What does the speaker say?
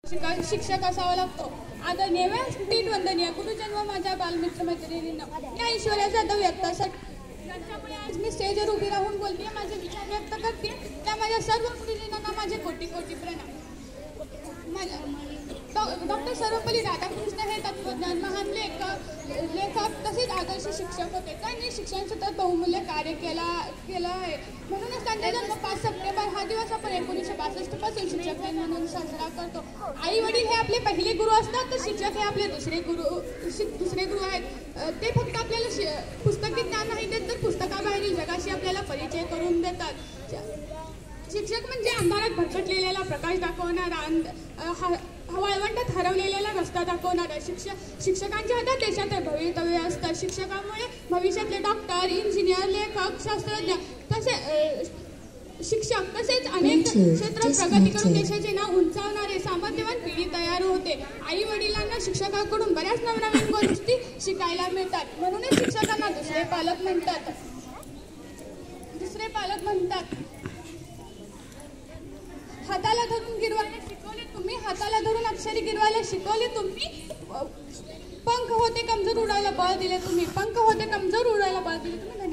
शिक्षक असावा लागतो. आदरणीय व्यासपीठ वंदनीय गुरुजन व माझ्या बालमित्र मैत्रिणींना, या ईश्वराचा व्यक्तासाठी ज्यांच्यामुळे आज मी स्टेजवर उभी राहून बोलते, माझे विचार व्यक्त करते, त्या माझ्या सर्व गुरुजनांना माझे कोटी कोटी प्रणाम. डॉक्टर सर्वपल्ली राधाकृष्ण हे तत्वज्ञान महान लेखक तसेच आदर्श शिक्षक होते. त्यांनी शिक्षण क्षेत्रात बहुमूल्य कार्य केलं आहे. म्हणूनच त्यांचा जन्म 5 सप्टेंबर हा दिवस आपण 1962 पासून शिक्षक दिन म्हणून साजरा करतो. आई वडील हे आपले पहिले गुरु असतात, तर शिक्षक हे आपले दुसरे गुरु आहेत. ते फक्त आपल्याला पुस्तकी ज्ञान नाही देत, तर पुस्तकाबाहेरील जगाशी आपल्याला परिचय करून देतात. शिक्षक म्हणजे अंधारात भरकटलेला प्रकाश दाखवणारा, वाळवंटात हरवलेला रस्ता दाखवणारा. शिक्षकांच्या हातात देशाचे भवितव्य असतात. शिक्षकांमुळे भविष्यातले डॉक्टर, इंजिनियर, लेखक, शास्त्रज्ञ तसेच अनेक क्षेत्रात प्रगती करून देशाचे नाव उंचावणारे सामर्थ्यवान पिढी तयार होते. आई वडिलांना शिक्षकांकडून बऱ्याच नवनवीन गोष्टी शिकायला मिळतात. म्हणूनच शिक्षकांना दुसरे पालक म्हणतात. हाताला धरून गिरवायला शिकवले तुम्ही, हाताला धरून अक्षरी गिरवायला शिकवले तुम्ही. पंख होते कमजोर उडायला बळ दिले तुम्ही.